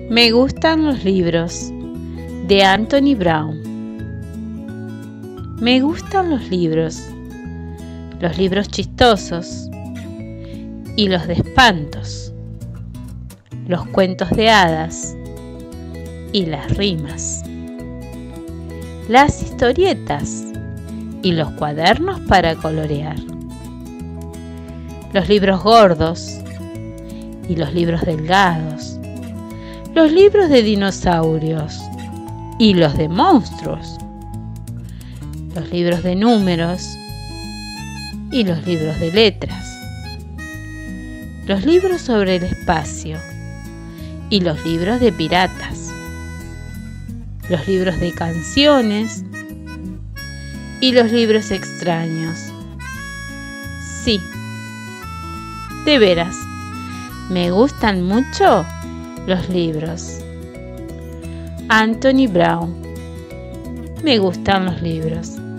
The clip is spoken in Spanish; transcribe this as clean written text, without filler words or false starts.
Me gustan los libros de Anthony Brown. Me gustan los libros chistosos y los de espantos, los cuentos de hadas y las rimas, las historietas y los cuadernos para colorear, los libros gordos y los libros delgados, los libros de dinosaurios y los de monstruos, los libros de números y los libros de letras, los libros sobre el espacio y los libros de piratas, los libros de canciones y los libros extraños. Sí, de veras, me gustan mucho los libros. Anthony Brown. Me gustan los libros.